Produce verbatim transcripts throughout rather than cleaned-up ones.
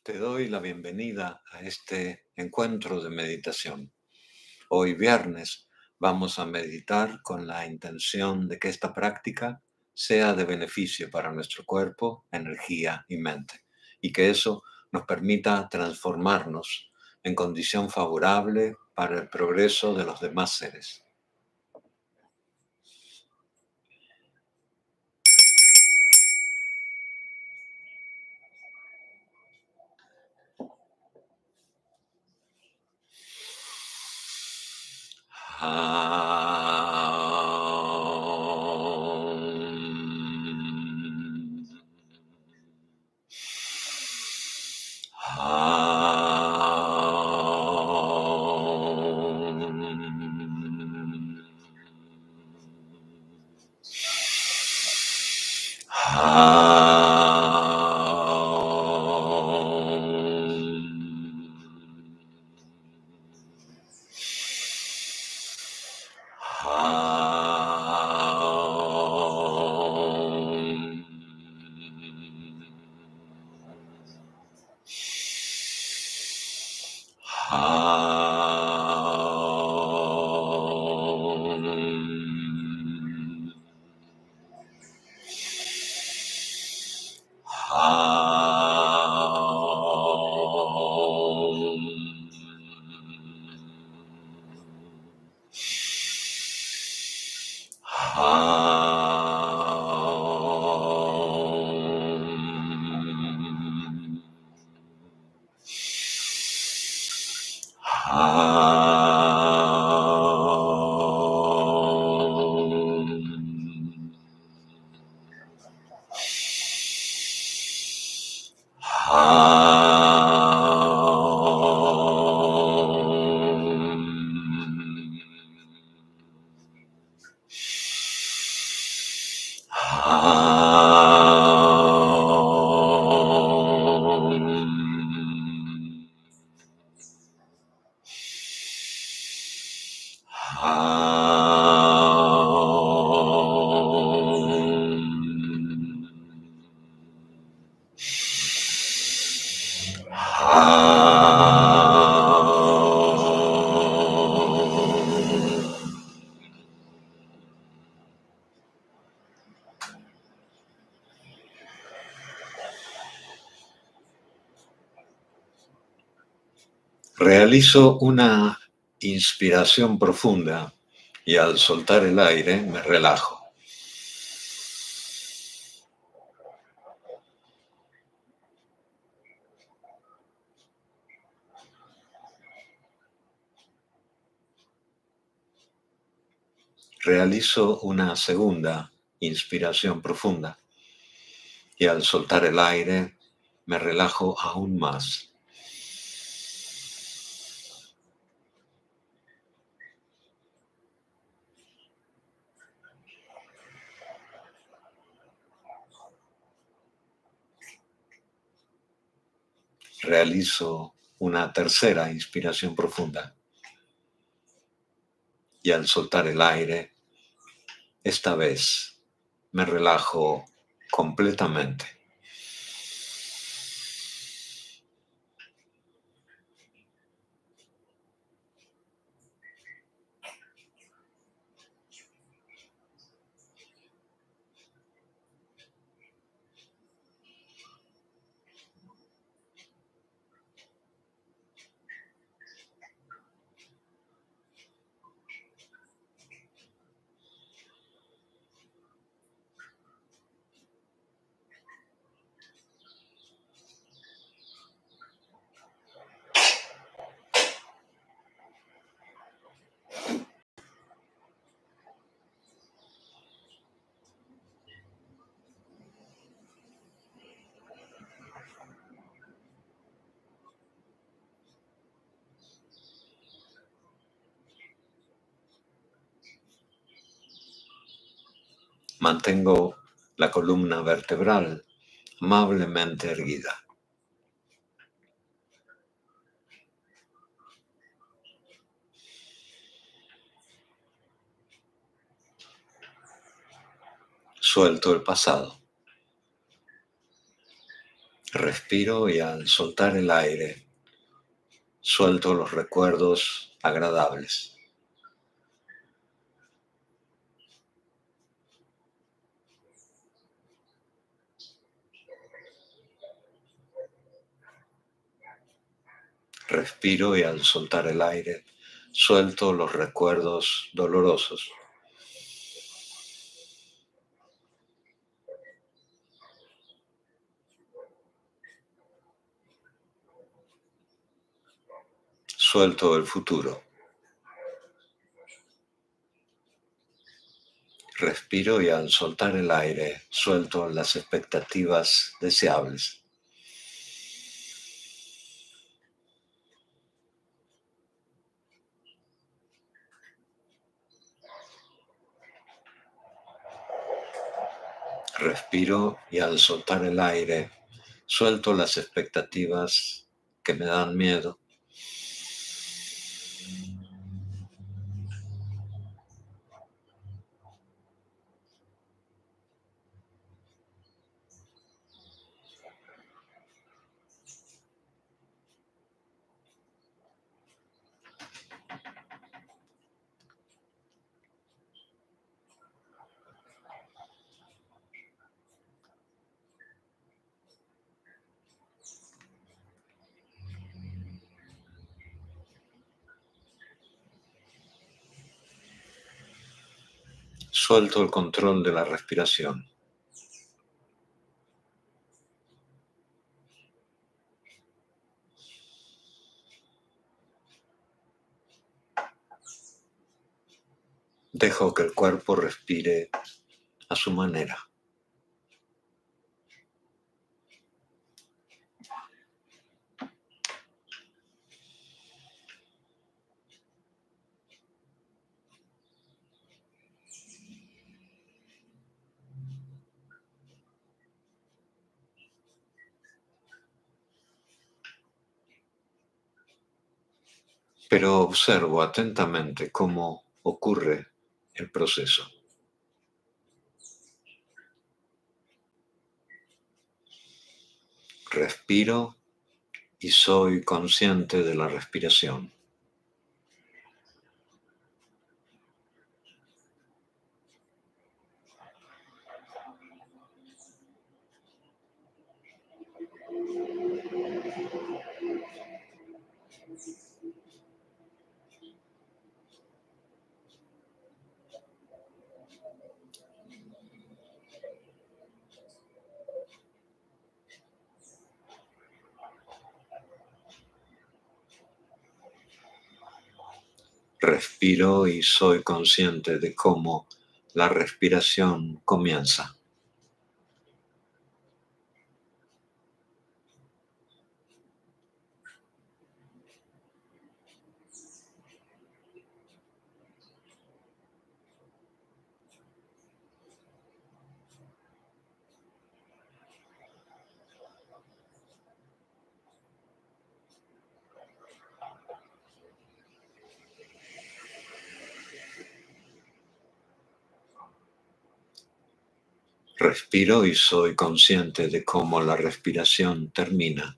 Te doy la bienvenida a este encuentro de meditación. Hoy viernes vamos a meditar con la intención de que esta práctica sea de beneficio para nuestro cuerpo, energía y mente, y que eso nos permita transformarnos en condición favorable para el progreso de los demás seres. Realizo una inspiración profunda y al soltar el aire me relajo. Realizo una segunda inspiración profunda y al soltar el aire me relajo aún más. Realizo una tercera inspiración profunda y al soltar el aire, esta vez me relajo completamente. Mantengo la columna vertebral amablemente erguida. Suelto el pasado. Respiro y al soltar el aire, suelto los recuerdos agradables. Respiro y al soltar el aire, suelto los recuerdos dolorosos. Suelto el futuro. Respiro y al soltar el aire, suelto las expectativas deseables. Respiro y al soltar el aire, suelto las expectativas que me dan miedo. Suelto el control de la respiración. Dejo que el cuerpo respire a su manera. Pero observo atentamente cómo ocurre el proceso. Respiro y soy consciente de la respiración. Respiro y soy consciente de cómo la respiración comienza. Respiro y soy consciente de cómo la respiración termina.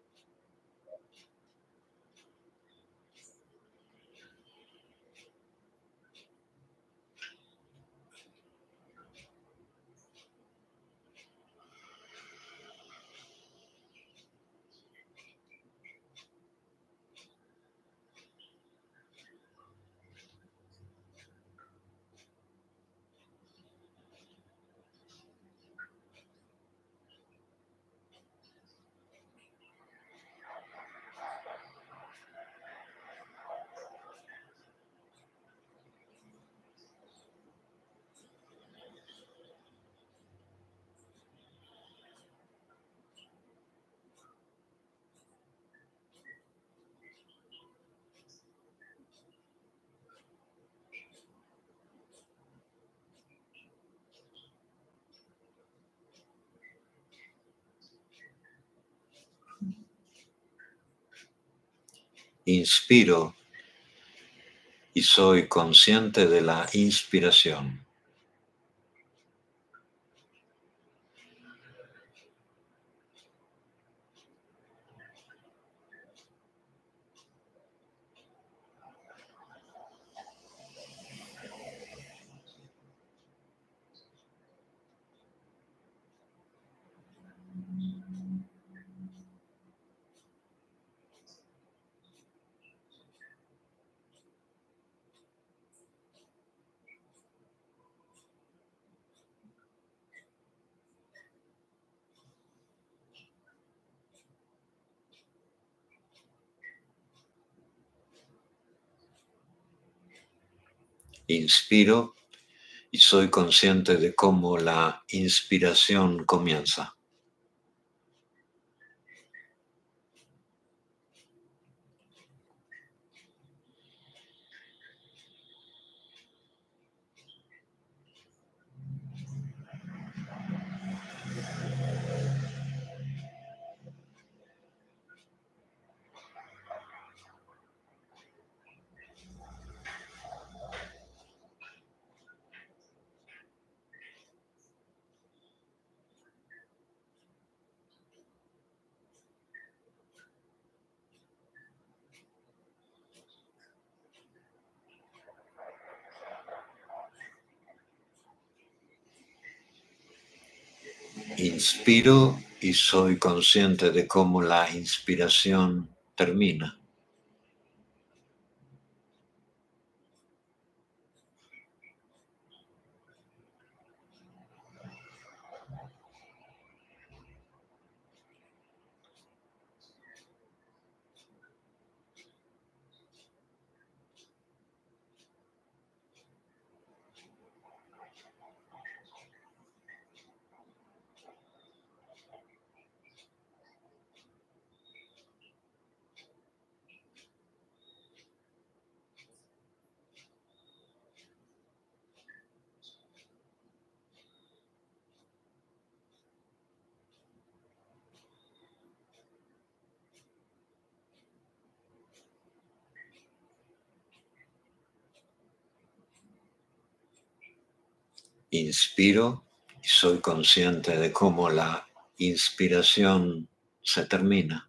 Inspiro y soy consciente de la inspiración. Inspiro y soy consciente de cómo la inspiración comienza. Inspiro y soy consciente de cómo la inspiración termina. Inspiro y soy consciente de cómo la inspiración se termina.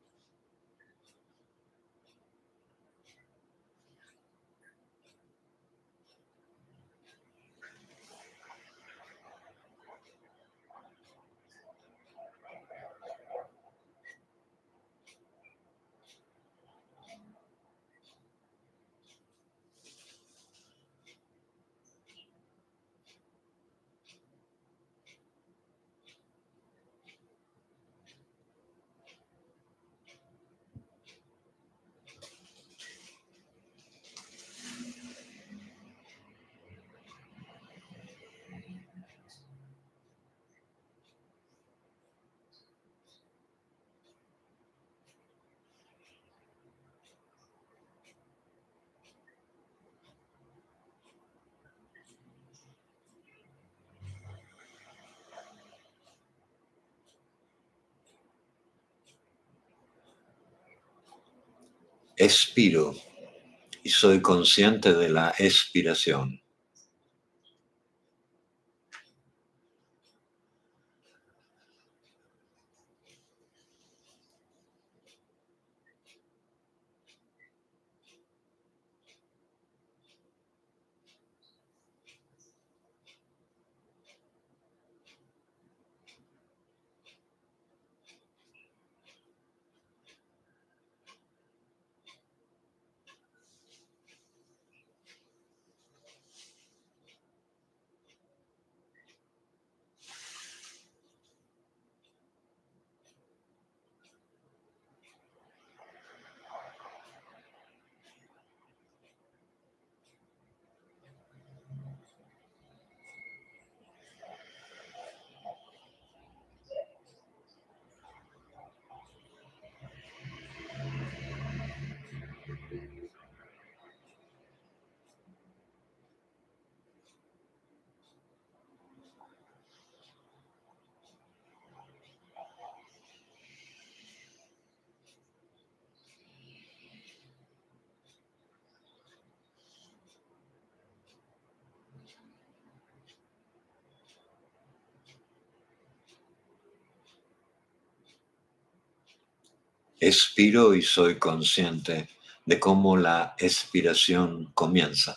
Expiro y soy consciente de la expiración. Expiro y soy consciente de cómo la expiración comienza.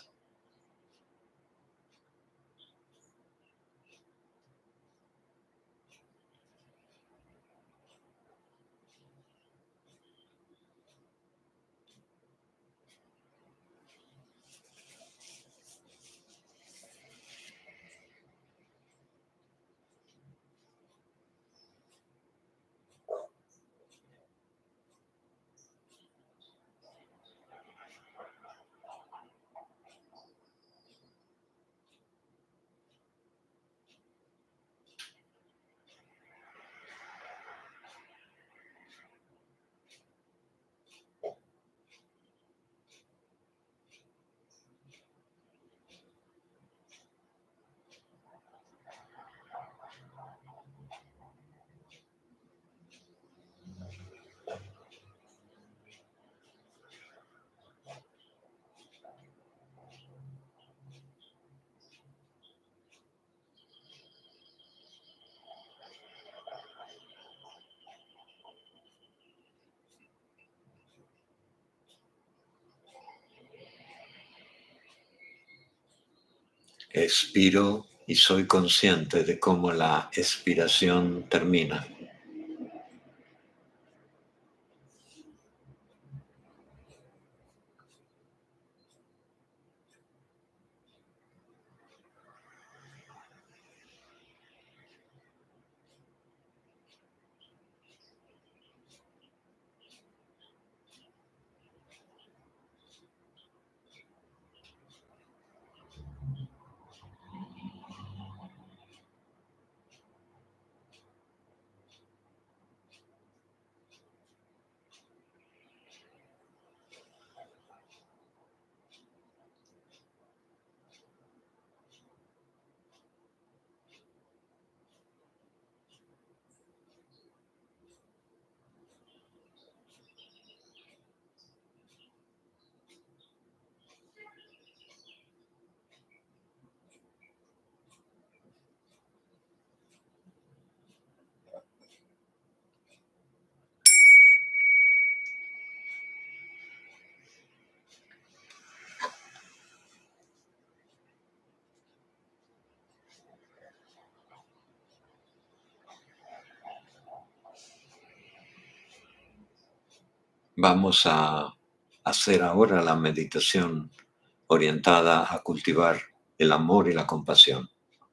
Expiro y soy consciente de cómo la expiración termina. Vamos a hacer ahora la meditación orientada a cultivar el amor y la compasión.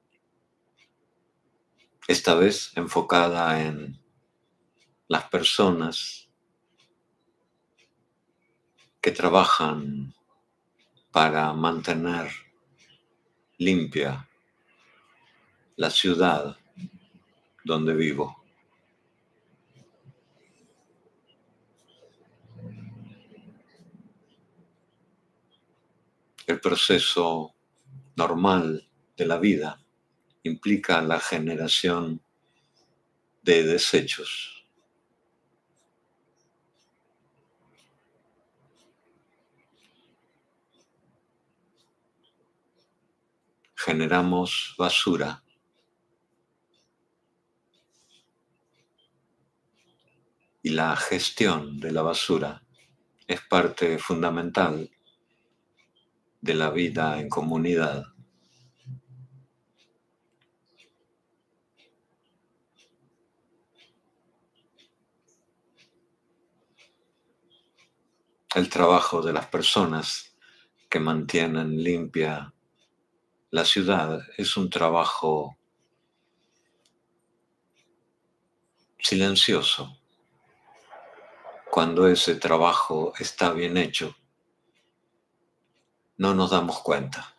Esta vez enfocada en las personas que trabajan para mantener limpia la ciudad donde vivo. El proceso normal de la vida implica la generación de desechos. Generamos basura y la gestión de la basura es parte fundamental de la vida en comunidad. El trabajo de las personas que mantienen limpia la ciudad es un trabajo silencioso. Cuando ese trabajo está bien hecho, no nos damos cuenta.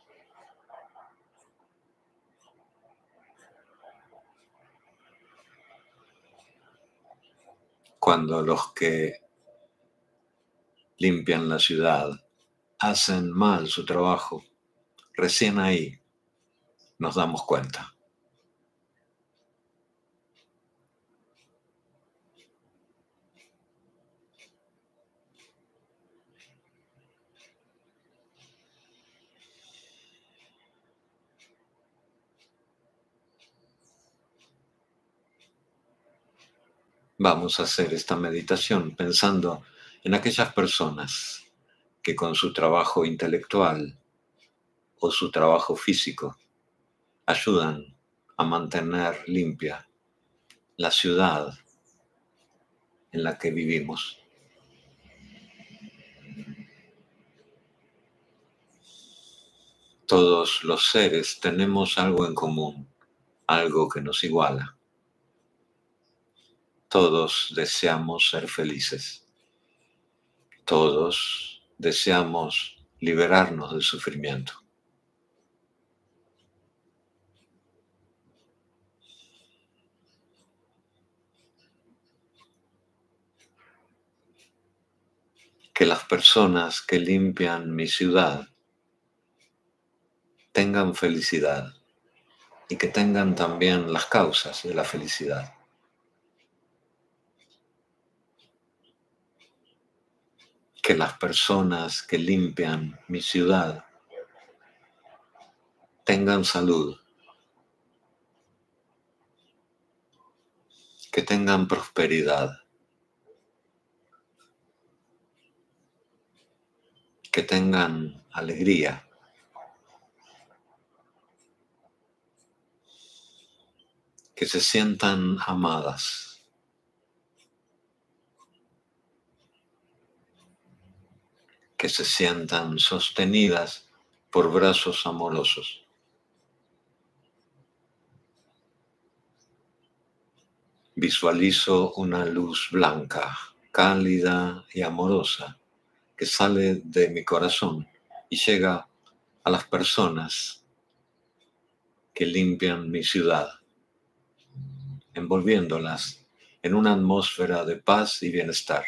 Cuando los que limpian la ciudad hacen mal su trabajo, recién ahí nos damos cuenta. Vamos a hacer esta meditación pensando en aquellas personas que con su trabajo intelectual o su trabajo físico ayudan a mantener limpia la ciudad en la que vivimos. Todos los seres tenemos algo en común, algo que nos iguala. Todos deseamos ser felices. Todos deseamos liberarnos del sufrimiento. Que las personas que limpian mi ciudad tengan felicidad y que tengan también las causas de la felicidad. Que las personas que limpian mi ciudad tengan salud, que tengan prosperidad, que tengan alegría, que se sientan amadas, que se sientan sostenidas por brazos amorosos. Visualizo una luz blanca, cálida y amorosa que sale de mi corazón y llega a las personas que limpian mi ciudad, envolviéndolas en una atmósfera de paz y bienestar.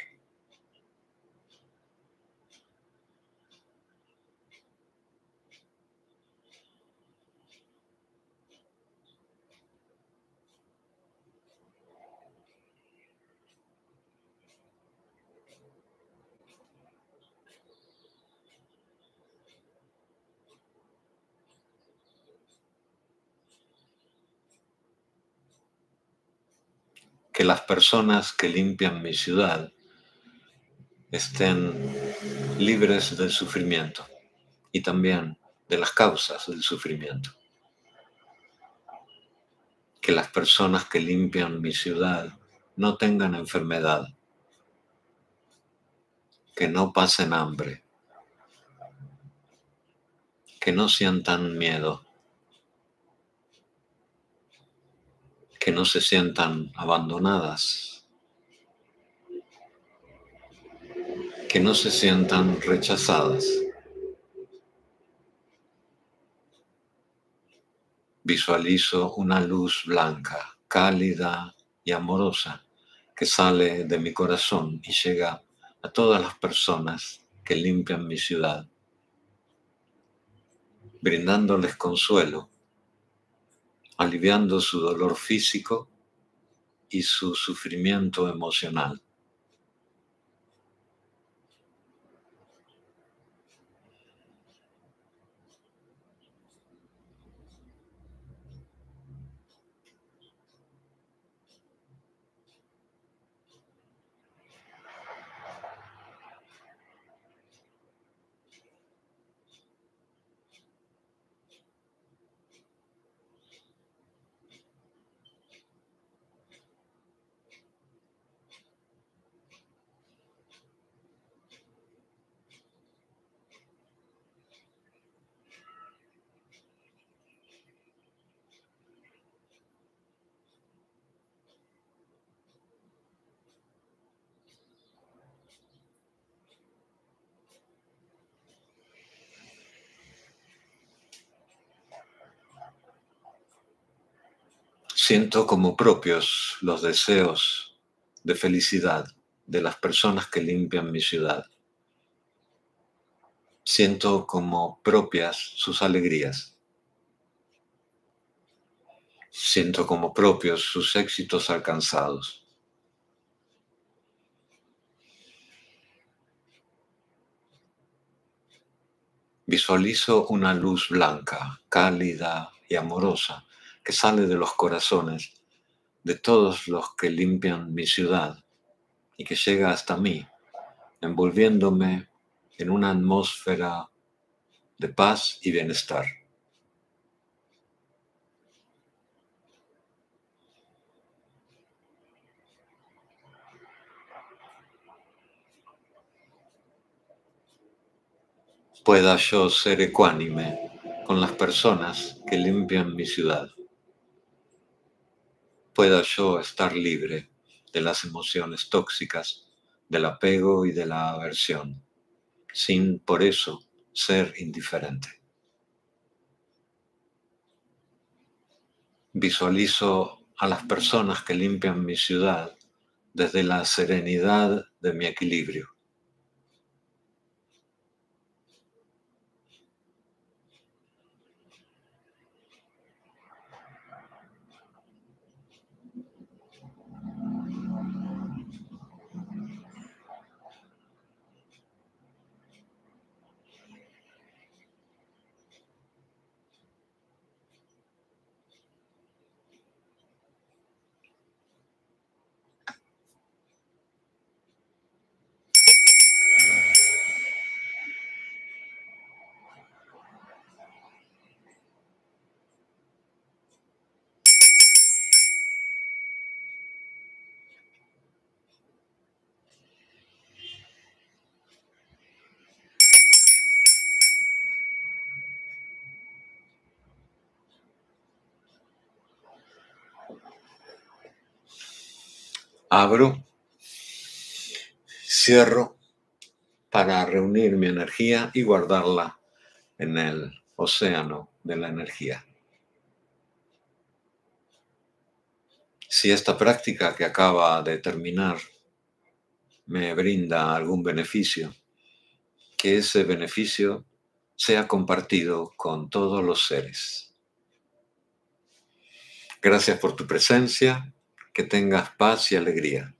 Que las personas que limpian mi ciudad estén libres del sufrimiento y también de las causas del sufrimiento. Que las personas que limpian mi ciudad no tengan enfermedad, que no pasen hambre, que no sientan miedo, que no se sientan abandonadas, que no se sientan rechazadas. Visualizo una luz blanca, cálida y amorosa que sale de mi corazón y llega a todas las personas que limpian mi ciudad, brindándoles consuelo, aliviando su dolor físico y su sufrimiento emocional. Siento como propios los deseos de felicidad de las personas que limpian mi ciudad. Siento como propias sus alegrías. Siento como propios sus éxitos alcanzados. Visualizo una luz blanca, cálida y amorosa que sale de los corazones de todos los que limpian mi ciudad y que llega hasta mí, envolviéndome en una atmósfera de paz y bienestar. Pueda yo ser ecuánime con las personas que limpian mi ciudad. Pueda yo estar libre de las emociones tóxicas, del apego y de la aversión, sin por eso ser indiferente. Visualizo a las personas que limpian mi ciudad desde la serenidad de mi equilibrio. Abro, cierro para reunir mi energía y guardarla en el océano de la energía. Si esta práctica que acaba de terminar me brinda algún beneficio, que ese beneficio sea compartido con todos los seres. Gracias por tu presencia, que tengas paz y alegría.